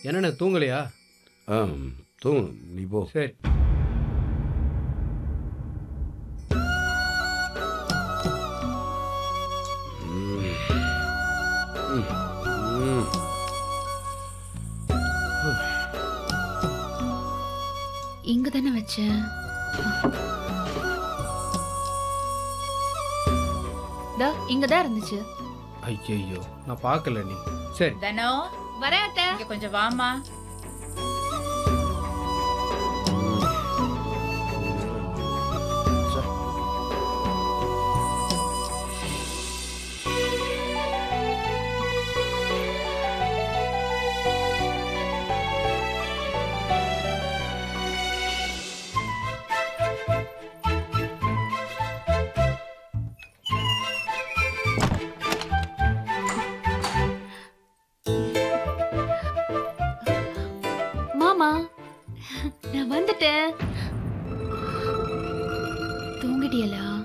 என்னண்ணே தூங்கலையா? ஆ தூங்கணும், நீ போ. சரி. ம். ம். ம். இங்க தானே வச்சேன். இங்க தான் இருந்துச்சு. ஐயையோ, நான் பார்க்கல நீ. சரி. தனோ, வரேன் அத்தை. இங்க கொஞ்சம் வாமா. மாமா, நான் வந்துட்டேன். தூங்கிட்டியலா?